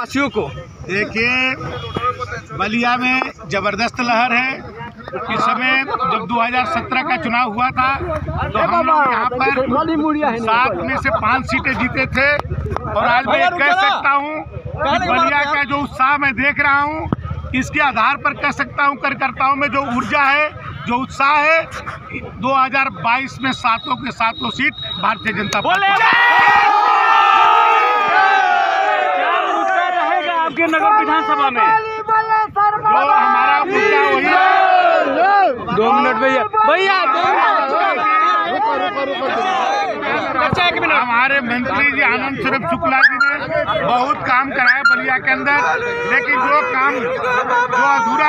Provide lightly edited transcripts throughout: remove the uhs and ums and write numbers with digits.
वासियों को? देखिए, बलिया में जबरदस्त लहर है। इस समय जब 2017 का चुनाव हुआ था तो हम लोग यहाँ पर 7 में से 5 सीटें जीते थे और आज मैं कह सकता हूँ कि बलिया का जो उत्साह मैं देख रहा हूँ, इसके आधार पर कह सकता हूँ कार्यकर्ताओं में जो ऊर्जा है, जो उत्साह है, 2022 में सातों के सातों सीट भारतीय जनता पार्टी। आपके नगर विधानसभा में जो हमारा मुद्दा वही है। 2 मिनट भैया हमारे मंत्री जी आनंद स्वरूप शुक्ला जी ने बहुत काम कराया बलिया के अंदर, लेकिन जो अधूरा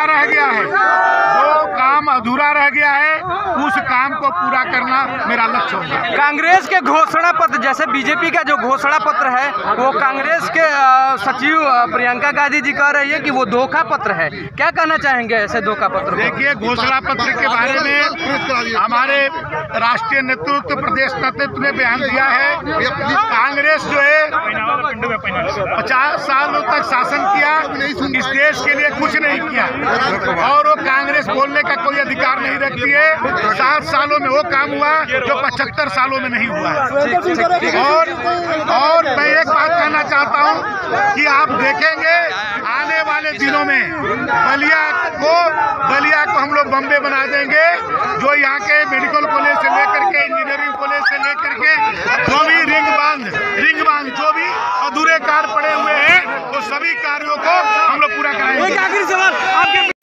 रह गया है उस काम को पूरा करना मेरा लक्ष्य होगा। कांग्रेस के घोषणा पत्र, जैसे बीजेपी का जो घोषणा पत्र है वो कांग्रेस के सचिव प्रियंका गांधी जी कह रही है कि वो धोखा पत्र है। क्या कहना चाहेंगे ऐसे धोखा पत्र? देखिए, घोषणा पत्र के बारे में हमारे राष्ट्रीय नेतृत्व, प्रदेश नेतृत्व ने बयान दिया है। कांग्रेस जो है 50 सालों तक शासन किया, इस देश के लिए कुछ नहीं किया और वो कांग्रेस बोलने का कोई अधिकार नहीं रखती है। 7 सालों में वो काम हुआ जो 75 सालों में नहीं हुआ है। और मैं एक बात कहना चाहता हूँ कि आप देखेंगे आने वाले दिनों में बलिया को हम लोग बम्बे बना देंगे। जो यहाँ के मेडिकल कॉलेज से लेकर के इंजीनियरिंग कॉलेज से लेकर के जो भी रिंग बांध जो भी अधूरे कार्य पड़े हुए हैं, वो सभी कार्यों को हम लोग पूरा कराएंगे। एक आखिरी सवाल आपके